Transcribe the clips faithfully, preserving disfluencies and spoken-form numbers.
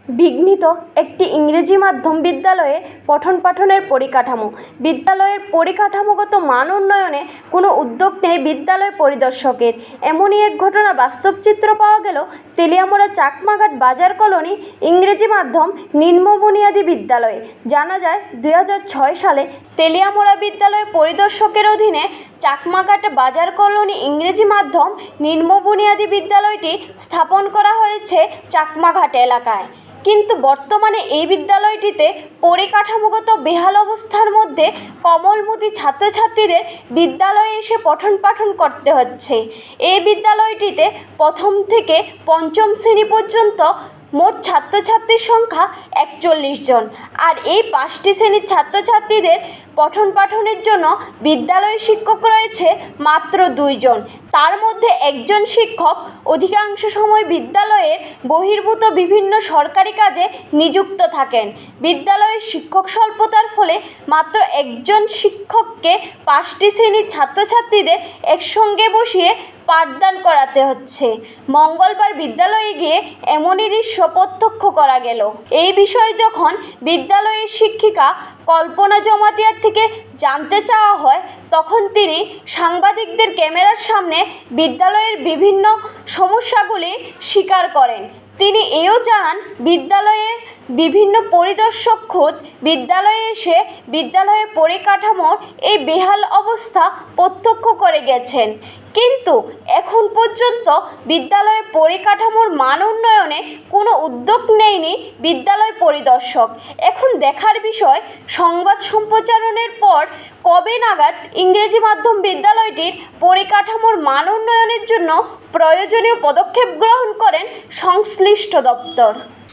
বিঘ্নিত একটি ইংরেজি মাধ্যম বিদ্যালয়ে পঠন পাঠনের পরিকাঠামো। বিদ্যালয়ের পরিকাঠামোগত মান উন্নয়নে কোনো উদ্যোগ নেই বিদ্যালয় পরিদর্শকের। এমনই এক ঘটনা বাস্তব চিত্র পাওয়া গেল তেলিয়ামুড়া চাকমাঘাট বাজার কলোনি ইংরেজি মাধ্যম নিম্ন বুনিয়াদী বিদ্যালয়ে। জানা যায় দুই হাজার ছয় সালে তেলিয়ামুড়া বিদ্যালয় পরিদর্শকের অধীনে চাকমাঘাট বাজার কলোনি ইংরেজি মাধ্যম নিম্ন বুনিয়াদী বিদ্যালয়টি স্থাপন করা হয়েছে চাকমাঘাট এলাকায়। কিন্তু বর্তমানে এই বিদ্যালয়টিতে পরিকাঠামোগত বেহাল অবস্থার মধ্যে কোমলমতি ছাত্রছাত্রীদের বিদ্যালয়ে এসে পঠন পাঠন করতে হচ্ছে। এই বিদ্যালয়টিতে প্রথম থেকে পঞ্চম শ্রেণী পর্যন্ত মোট ছাত্রছাত্রীর সংখ্যা একচল্লিশ জন। আর এই পাঁচটি শ্রেণীর ছাত্রছাত্রীদের পঠন পাঠনের জন্য বিদ্যালয়ে শিক্ষক রয়েছে মাত্র দুইজন। তার মধ্যে একজন শিক্ষক অধিকাংশ সময় বিদ্যালয়ের বহির্ভূত বিভিন্ন সরকারি কাজে নিযুক্ত থাকেন। বিদ্যালয়ের শিক্ষক স্বল্পতার ফলে মাত্র একজন শিক্ষককে পাঁচটি শ্রেণীর ছাত্রছাত্রীদের একসঙ্গে বসিয়ে পাঠদান করাতে হচ্ছে। মঙ্গলবার বিদ্যালয়ে গিয়ে এমনই দৃশ্য প্রত্যক্ষ করা গেল। এই বিষয়ে যখন বিদ্যালয়ের শিক্ষিকা কল্পনা জমাতিয়ার থেকে জানতে চাওয়া হয়, তখন তিনি সাংবাদিকদের ক্যামেরার সামনে বিদ্যালয়ের বিভিন্ন সমস্যাগুলি স্বীকার করেন। তিনি এও জানান, বিদ্যালয়ের বিভিন্ন পরিদর্শক খোদ বিদ্যালয়ে এসে বিদ্যালয়ের পরিকাঠামোর এই বেহাল অবস্থা প্রত্যক্ষ করে গেছেন, কিন্তু এখন পর্যন্ত বিদ্যালয়ের পরিকাঠামোর মান উন্নয়নে কোনো উদ্যোগ নেয়নি বিদ্যালয় পরিদর্শক। এখন দেখার বিষয়, সংবাদ সম্প্রচারণের পর কবে নাগাদ ইংরেজি মাধ্যম বিদ্যালয়টির পরিকাঠামোর মান উন্নয়নের জন্য প্রয়োজনীয় পদক্ষেপ গ্রহণ করেন সংশ্লিষ্ট দপ্তর।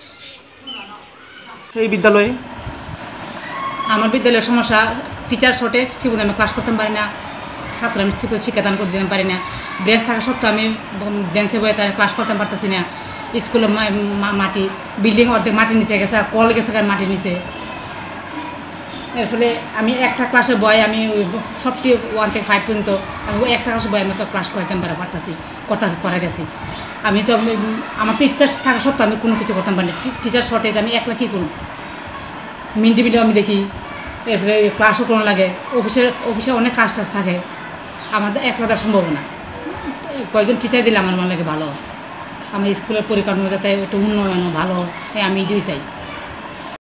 সেই বিদ্যালয়ে আমার বিদ্যালয়ের সমস্যা, টিচার শর্টেজ, ঠিকমতো আমি ক্লাস করতে পারি না, ছাত্র আমি ঠিক শিক্ষাদান করতে দিতে পারি না। বেঞ্চ থাকা সত্ত্বেও আমি বেঞ্চে বয়ে তার ক্লাস করতে পারতেছি না। স্কুলে মাটি, বিল্ডিং অর্ধেক মাটির নিচে গেছে, আর কল গেছে মাটির নিচে। এর ফলে আমি একটা ক্লাসের বয় আমি সবটি ওয়ান থেকে ফাইভ পর্যন্ত আমি ওই একটা ক্লাসের বয় আমি ক্লাস করাতে পারতেছি করতেছি করা গেছি। আমি তো আমার তো ইচ্ছা থাকা সত্ত্বেও আমি কোনো কিছু করতাম পারি না। টিচার শর্টেজ, আমি একলা কী করুন। মিড ডে মিলও আমি দেখি, এর ফলে ক্লাসও কোনো লাগে। অফিসের অফিসে অনেক কাজ টাজ থাকে, আমাদের একলা দেওয়া সম্ভব না। কয়েকজন টিচার দিলে আমার মনে লাগে ভালো। আমার স্কুলের পরিকাঠামো যাতে একটু উন্নয়ন ভালো, আমি এটাই চাই।